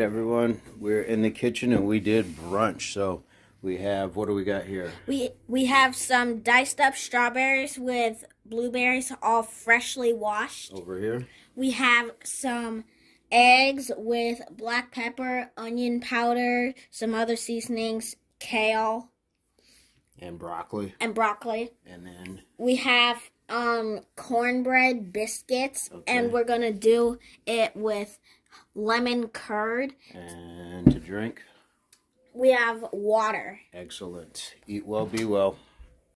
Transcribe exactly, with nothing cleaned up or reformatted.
everyone, we're in the kitchen and we did brunch. So we have, what do we got here? We we have some diced up strawberries with blueberries, all freshly washed. Over here. We have some eggs with black pepper, onion powder, some other seasonings, kale. And broccoli. And broccoli. And then we have um cornbread biscuits, okay. And we're gonna do it with lemon curd. And to drink, we have water. Excellent. Eat well, be well.